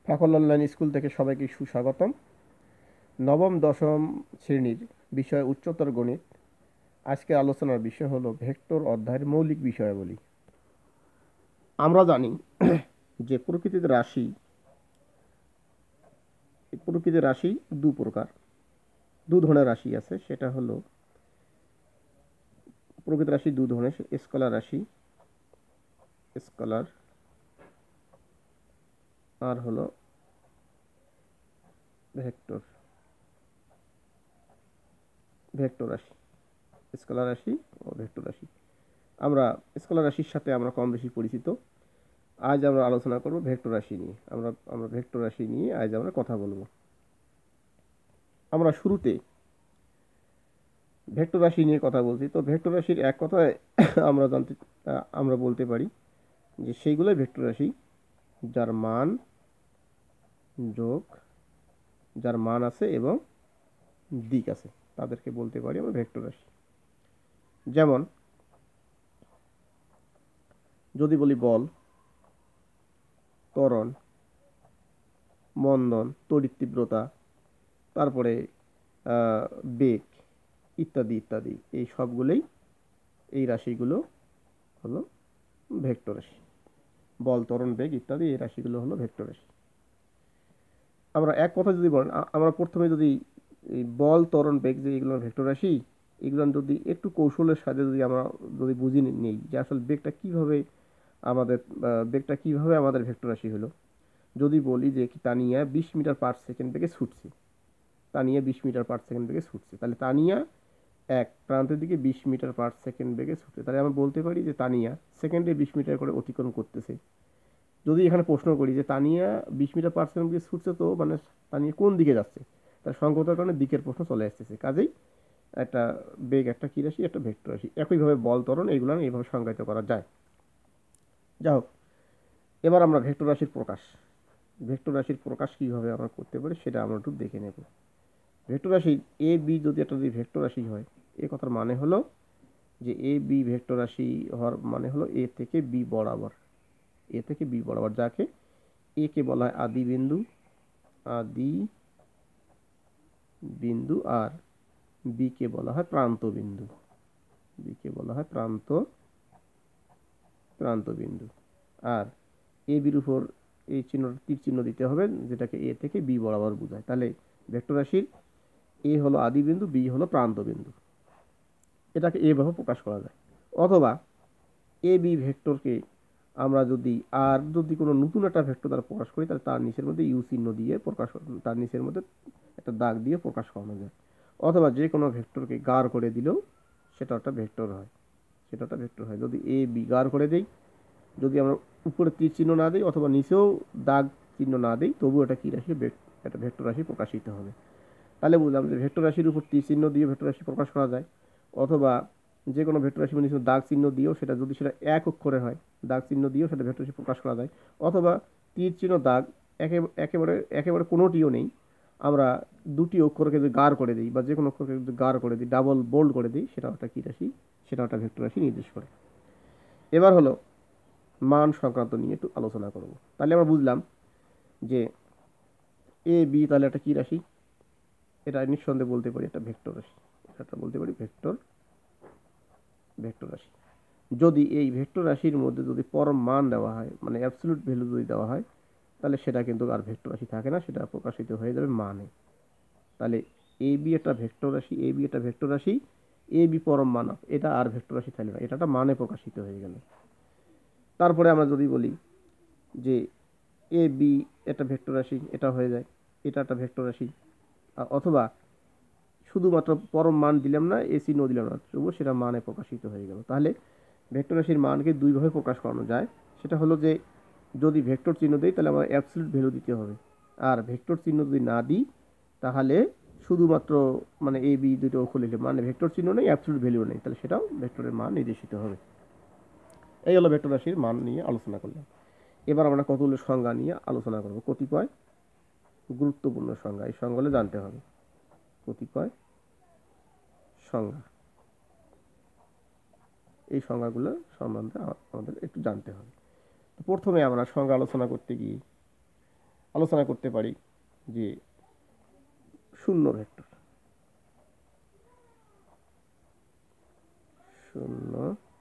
ফাকল online school থেকে সবাইকে সুস্বাগতম। নবম দশম শ্রেণীর বিষয় উচ্চতর গণিত। আজকের আলোচনার বিষয় হলো ভেক্টর অধ্যায়ের মৌলিক বিষয়াবলী। আমরা জানি যে প্রকৃতির রাশি দু প্রকার, দু ধরনের রাশি আছে। সেটা হলো প্রকৃতির রাশি দু ধরনের, স্কলার আর হলো ভেক্টর রাশি, স্কলার রাশি ও ভেক্টর রাশি। আমরা স্কলার রাশির সাথে আমরা কম বেশি পরিচিত। আজ আমরা আলোচনা করব ভেক্টর রাশি নিয়ে। আমরা ভেক্টর রাশি নিয়ে আজ আমরা কথা বলবো। আমরা শুরুতে ভেক্টর রাশি নিয়ে কথা বলছি। তো ভেক্টর রাশির এক কথায় আমরা বলতে পারি যে সেইগুলোই ভেক্টর রাশি যার মান আছে এবং দিক আছে, তাদেরকে বলতে পারি আমরা ভেক্টর রাশি। যেমন যদি বলি বল, ত্বরণ, মন্দন, তড়িৎ তীব্রতা, তারপরে বেগ ইত্যাদি ইত্যাদি, এই সবগুলোই, এই রাশিগুলো হলো ভেক্টর রাশি। বল, ত্বরণ, বেগ ইত্যাদি এই রাশিগুলো হলো ভেক্টর রাশি। আমরা এক কথা যদি বলেন, আমরা প্রথমে যদি এই বল, ত্বরণ, বেগ যে এগুলো ভেক্টর রাশি, এগুলো যদি একটু কৌশলের সাথে আমরা বুঝে নিই যে আসলে বেগটা কিভাবে আমাদের ভেক্টর রাশি হলো। যদি বলি যে তানিয়া 20 মিটার পার সেকেন্ড বেগে ছুটছে, তাহলে তানিয়া এক প্রান্তের দিকে 20 মিটার পার সেকেন্ড বেগে ছুটছে, তাহলে আমরা বলতে পারি যে তানিয়া সেকেন্ডে 20 মিটার করে অতিক্রম করতেছে। যদি এখানে প্রশ্ন করি যে তানিয়া 20 মিটার পার সেকেন্ড বেগে ছুটছে, তো মানে তানিয়া কোন দিকে যাচ্ছে, তার সংকতার কারণে দিকের প্রশ্ন চলে আসতেছে। কাজেই একটা বেগ একটা কি রাশি, একটা ভেক্টর রাশি। একইভাবে বল, ত্বরণ এগুলো এইভাবে সংজ্ঞায়িত করা যায়। যাই হোক, এবার আমরা ভেক্টর রাশির প্রকাশ কিভাবে আমরা করতে পারি সেটা আমরা একটু দেখে নেব। ভেক্টর রাশি এ বি যদি ভেক্টর রাশি হয়, এ কথার মানে হলো যে এ বি ভেক্টর রাশি হওয়ার মানে হলো এ থেকে বি বরাবর, যাকে এ কে বলা হয় আদি বিন্দু আর বি কে বলা হয় প্রান্ত বিন্দু। আর এ বির উপর এই তীর চিহ্ন দিতে হবে, যেটাকে এ থেকে বি বরাবর বোঝায়। তাহলে ভেক্টর রাশির এ হলো আদি বিন্দু, বি হলো প্রান্ত বিন্দু। এটাকে এভাবে প্রকাশ করা যায়। অথবা এ বি ভেক্টরকে আমরা যদি কোনো নতুন একটা ভেক্টর দ্বারা প্রকাশ করি, তাহলে তার নিচের মধ্যে ইউ চিহ্ন দিয়ে তার নিচের মধ্যে একটা দাগ দিয়ে প্রকাশ করানো যায়। অথবা যে কোনো ভেক্টরকে গাঢ় করে দিলেও সেটা একটা ভেক্টর হয়। যদি এ বি গাঢ় করে দেই, যদি আমরা উপরে তীর চিহ্ন না দিই অথবা নিচেও দাগ চিহ্ন না দিই, তবু এটা কি রাশি, একটা ভেক্টর রাশি প্রকাশিত হবে। তাহলে বুঝলাম যে ভেক্টর রাশির উপর তীর চিহ্ন দিয়ে ভেক্টর রাশি প্রকাশ করা যায়। অথবা যে কোনো ভেক্টর রাশি নিচে দাগ চিহ্ন দিয়েও সেটা, যদি সেটা এক অক্ষরে হয়, দাগ চিহ্ন দিয়েও সেটা ভেক্টর রাশি প্রকাশ করা যায়। অথবা তীর চিহ্ন দাগ একেবারে কোনোটিও নেই, আমরা দুটি অক্ষরকে যদি গাঢ় করে দিই বা যে কোনো অক্ষরকে যদি গাঢ় করে দিই, ডাবল বোল্ড করে দিই, সেটা একটা কি রাশি, সেটা একটা ভেক্টর রাশি নির্দেশ করে। এবার হলো মান সংক্রান্ত নিয়ে একটু আলোচনা করব। তাহলে আমরা বুঝলাম যে এ বি তাহলে একটা কি রাশি, এটা নিঃসন্দেহে বলতে পারি একটা ভেক্টর রাশি। এটা বলতে পারি ভেক্টর রাশি। যদি এই ভেক্টর রাশির মধ্যে যদি পরম মান দেওয়া হয়, মানে অ্যাবসলিউট ভ্যালু যদি দেওয়া হয়, তাহলে সেটা কিন্তু আর ভেক্টর রাশি থাকে না, সেটা প্রকাশিত হয়ে যাবে মানে। তাহলে এ বি একটা ভেক্টর রাশি, এ বি পরম মান, এটা আর ভেক্টর রাশি থাকবে না, এটা একটা মানে প্রকাশিত হয়ে গেল। তারপরে আমরা যদি বলি যে এ বি একটা ভেক্টর রাশি, এটা হয়ে যায় এটা একটা ভেক্টর রাশি। অথবা শুধুমাত্র পরম মান দিলাম না, এ চিহ্ন দিলাম না, তবুও সেটা মানে প্রকাশিত হয়ে গেল। তাহলে ভেক্টর রাশির মানকে দুইভাবে প্রকাশ করানো যায়। সেটা হলো যে যদি ভেক্টর চিহ্ন দিই তাহলে আমার অ্যাবসলিউট ভ্যালু দিতে হবে, আর ভেক্টর চিহ্ন যদি না দিই তাহলে শুধুমাত্র মানে এ বি দুটো অক্ষর লিখলে, মানে ভেক্টর চিহ্ন নেই, অ্যাবসলিউট ভ্যালু নেই, তাহলে সেটাও ভেক্টরের মান নির্দেশিত হবে। এই হলো ভেক্টর রাশির মান নিয়ে আলোচনা করলাম। এবার আমরা কতগুলো সংজ্ঞা নিয়ে আলোচনা করব। কতিপয় গুরুত্বপূর্ণ সংজ্ঞা, এই সংজ্ঞাগুলো জানতে হবে। কতিপয় সংজ্ঞা, এই সংজ্ঞাগুলো সম্বন্ধে আমাদের একটু জানতে হবে। প্রথমে আমরা সংজ্ঞা আলোচনা করতে গিয়ে আলোচনা করতে পারি যে শূন্য ভেক্টর। শূন্য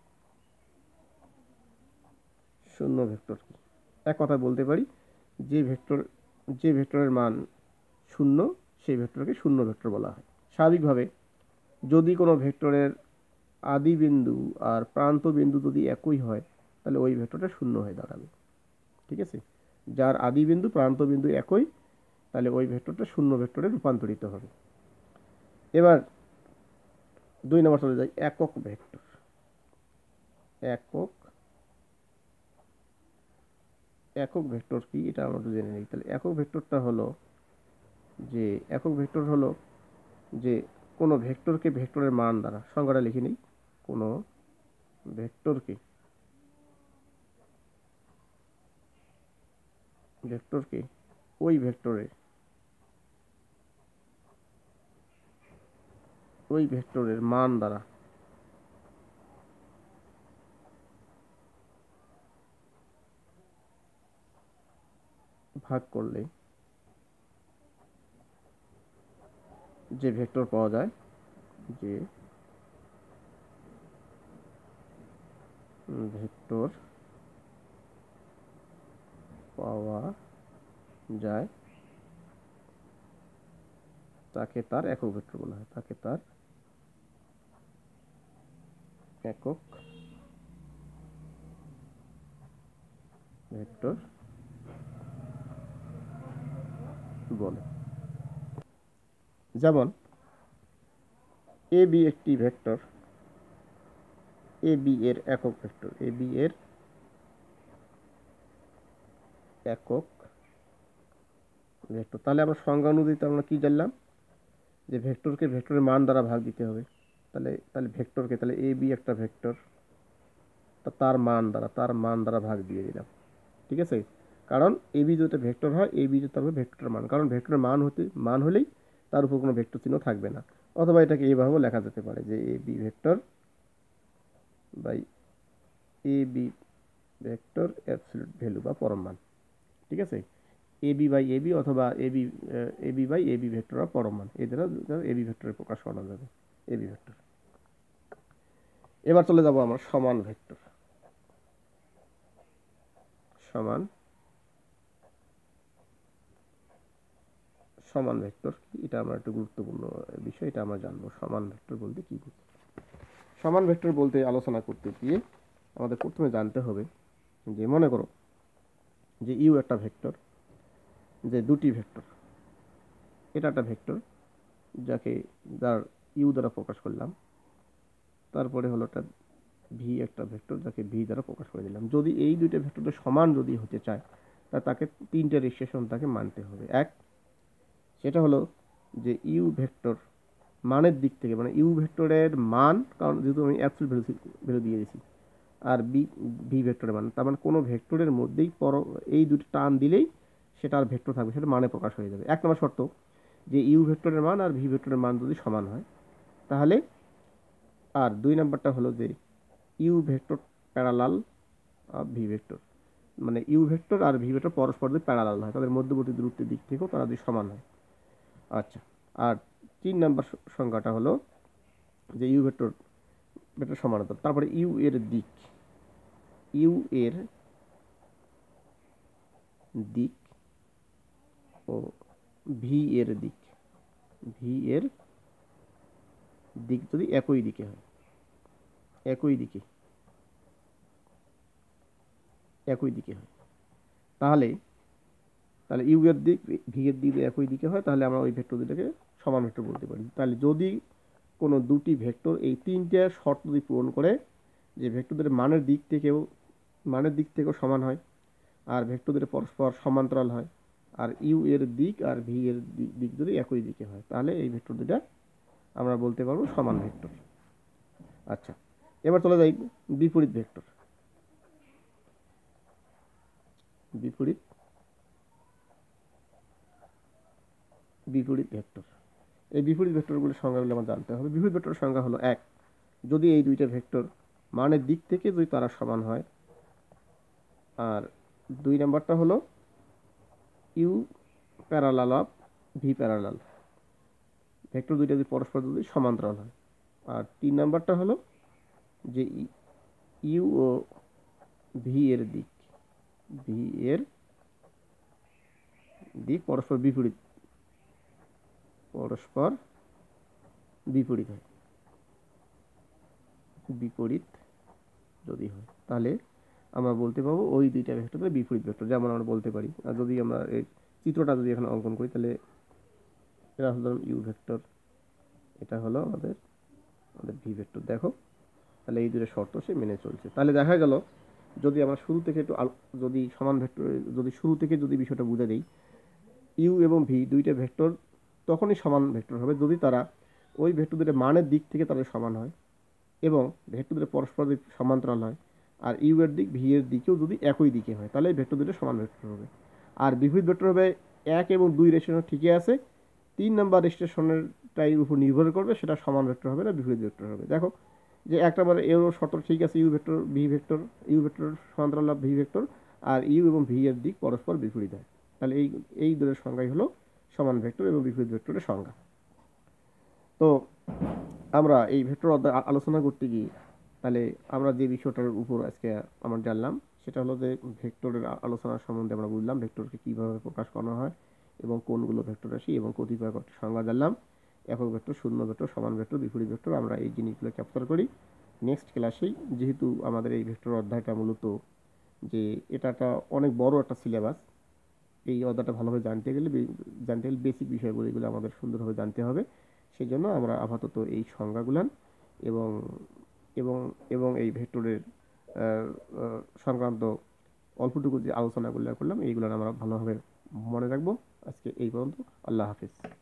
শূন্য ভেক্টর কি? এক কথা বলতে পারি যে ভেক্টরের মান শূন্য সেই ভেক্টরকে শূন্য ভেক্টর বলা হয়। স্বাভাবিকভাবে যদি কোনো ভেক্টরের আদি বিন্দু আর প্রান্ত বিন্দু যদি একই হয় তাহলে ওই ভেক্টরটা শূন্য হয়ে দাঁড়াবে। ঠিক আছে, যার আদি বিন্দু প্রান্ত বিন্দু একই তাহলে ওই ভেক্টরটা শূন্য ভেক্টরে রূপান্তরিত হবে। এবার 2 নম্বর চলে যাই, একক ভেক্টর। একক ভেক্টর কি এটা আমরা একটু জেনে নিই। তাহলে একক ভেক্টর হলো যে কোনো ভেক্টরকে ভেক্টরের মান দ্বারা, সংজ্ঞাটা লিখে নিই, কোনো ভেক্টরকে ওই ভেক্টরের মান দ্বারা ভাগ করলে যে ভেক্টর পাওয়া যায়, তাকে তার একক ভেক্টর বলা হয়। একক ভেক্টর বলে। যেমন এ বি একটি ভেক্টর, এ বি এর একক ভেক্টর, তাহলে আমরা সংজ্ঞা অনুযায়ী আমরা কি জানলাম যে ভেক্টরকে ভেক্টরের মান দ্বারা ভাগ দিতে হবে। তাহলে এ বি একটা ভেক্টর, তার মান দ্বারা ভাগ দিয়ে দিলাম। ঠিক আছে, কারণ এ বি যদি ভেক্টর হয়, এ বি যদি হবে ভেক্টরের মান, কারণ ভেক্টরের মান হলেই তার উপর কোনো ভেক্টর চিহ্ন থাকবে না। অথবা এটাকে এইভাবেও লেখা যেতে পারে যে A B vector by A B vector absolute value বা পরম মান। ঠিক আছে, A B by A B অথবা A B by A B vector বা পরম মান, এই দ্বারা এ বি ভেক্টরে প্রকাশ করা যাবে, এ বি ভেক্টর। এবার চলে যাব আমরা সমান ভেক্টর। সমান ভেক্টর এটা আমরা একটু গুরুত্বপূর্ণ বিষয়, এটা আমরা জানবো। সমান ভেক্টর বলতে কি বুঝি? সমান ভেক্টর বলতে আলোচনা করতে গিয়ে আমাদের প্রথমে জানতে হবে যে মনে করো যে ইউ একটা ভেক্টর, যে দুটি ভেক্টর, এটা একটা ভেক্টর যার ইউ দ্বারা প্রকাশ করলাম, তারপরে হলো একটা ভি একটা ভেক্টর যাকে ভি দ্বারা প্রকাশ করে দিলাম। যদি এই দুইটা ভেক্টরের সমান যদি হতে চায় তাকে তিনটে রেস্ট্রিকশন তাকে মানতে হবে। এক, সেটা হলো যে ইউ ভেক্টর মানের দিক থেকে, মানে ইউ ভেক্টরের মান, কারণ যেহেতু আমি অ্যাবসলিউট ভ্যালু দিয়ে দিয়েছি, আর ভি ভেক্টরের মান, তার মানে কোনো ভেক্টরের মধ্যেই এই দুটো টান দিলেই সেটা আর ভেক্টর থাকবে, সেটা মানে প্রকাশ হয়ে যাবে। 1 নম্বর শর্ত যে ইউ ভেক্টরের মান আর ভি ভেক্টরের মান যদি সমান হয় তাহলে। আর 2 নম্বরটা হলো যে U vector parallel V vector, মানে ইউ ভেক্টর আর ভি ভেক্টর পরস্পর যদি প্যারালাল হয়, তাদের মধ্যবর্তী দূরত্বের দিক থেকেও তারা যদি সমান হয়। আচ্ছা, আর 3 নম্বর সংজ্ঞাটা হলো যে ইউ ভেক্টর সমান্তরাল, তারপরে ইউ এর দিক ও ভি এর দিক যদি একই দিকে হয়, তাহলে ইউ এর দিক ভি এর দিক একই দিকে হয়, তাহলে আমরা ওই ভেক্টর দুটোকে সমান ভেক্টর বলতে পারি। তাহলে যদি কোনো দুটি ভেক্টর এই তিনটে শর্ত যদি পূরণ করে, যে ভেক্টরদের মানের দিক থেকেও সমান হয়, আর ভেক্টরদের পরস্পর সমান্তরাল হয়, আর ইউ এর দিক আর ভি এর দিক যদি একই দিকে হয়, তাহলে এই ভেক্টর দুটা আমরা বলতে পারবো সমান ভেক্টর। আচ্ছা, এবার চলে যাই বিপরীত ভেক্টর। এই বিপরীত ভেক্টরগুলোর সংজ্ঞাগুলো আমার জানতে হবে। বিপরীত ভেক্টরের সংজ্ঞা হলো 1, যদি এই দুইটা ভেক্টর মানের দিক থেকে যদি তারা সমান হয়। আর 2 নাম্বারটা হলো U parallel of V parallel, vector দুইটা যদি পরস্পর যদি সমান্তরাল হয়। আর 3 নাম্বারটা হলো যে ইউ ও ভি এর দিক, ভি এর দিক পরস্পর বিপরীত, পরস্পর বিপরীত হয়, বিপরীত যদি হয় তাহলে আমরা বলতে পারবো ওই দুইটা ভেক্টরের বিপরীত ভেক্টর। যেমন আমরা বলতে পারি, আর যদি আমরা এই চিত্রটা যদি এখানে অঙ্কন করি তাহলে এটা হলো ইউ ভেক্টর, এটা হলো আমাদের আমাদের ভি ভেক্টর। দেখো তাহলে এই দুটো শর্ত সে মেনে চলছে। তাহলে দেখা গেল যদি আমরা শুরু থেকে একটু যদি সমান ভেক্টর, যদি শুরু থেকে যদি বিষয়টা বুঝে দিই, ইউ এবং ভি দুইটা ভেক্টর তখনই সমান ভেক্টর হবে যদি তারা ওই ভেক্টর দুটো মানের দিক থেকে তাদের সমান হয় এবং ভেক্টর দুটো পরস্পর সমান্তরাল হয়, আর ইউ এর দিক ভি এর দিকেও যদি একই দিকে হয় তাহলে এই ভেক্টর দুটো সমান ভেক্টর হবে। আর বিপরীত ভেক্টর হবে 1 এবং 2 রেস্ট্রিকশন ঠিকই আছে, 3 নাম্বার রেস্ট্রিকশনের টাইর উপর নির্ভর করবে, সেটা সমান ভেক্টর হবে না বিপরীত ভেক্টর হবে। দেখো যে একটা বার এর শর্ত ঠিক আছে, U vector V vector, U vector সমান্তরাল ভি ভেক্টর, আর ইউ এবং ভি এর দিক পরস্পর বিপরীত হয়, তাহলে এই দুটোর সংজ্ঞাই হলো সমান ভেক্টর এবং বিপরীত ভেক্টরের সংজ্ঞা। তো আমরা এই ভেক্টর অধ্যায় আলোচনা করতে গিয়ে তাহলে আমরা যে বিষয়টার উপর আজকে আমরা জানলাম সেটা হলো যে ভেক্টরের আলোচনা সম্বন্ধে আমরা বুঝলাম ভেক্টরকে কিভাবে প্রকাশ করা হয় এবং কোনগুলো ভেক্টর রাশি এবং কতিপয় সংজ্ঞা জানলাম, একক ভেক্টর, শূন্য ভেক্টর, সমান ভেক্টর, বিপরীত ভেক্টর, আমরা এই জিনিসগুলো ক্যাপচার করি। নেক্সট ক্লাসেই যেহেতু আমাদের এই ভেক্টর অধ্যায়টা মূলত যে এটা একটা অনেক বড় একটা সিলেবাস, এই অধ্যায়টা ভালোভাবে জানতে গেলে বেসিক বিষয়গুলো এগুলো আমাদের সুন্দরভাবে জানতে হবে। সেই জন্য আমরা আপাতত এই সংজ্ঞাগুলান এবং এবং এবং এই ভেক্টরের সংক্রান্ত অল্পটুকু যে আলোচনাগুলো করলাম এইগুলো আমরা ভালোভাবে মনে রাখবো। আজকে এই পর্যন্ত, আল্লাহ হাফিজ।